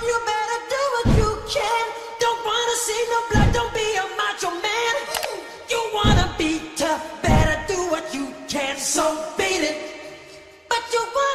you better do what you can. Don't wanna see no blood, don't be a macho man. You wanna be tough, better do what you can. So beat it, but you want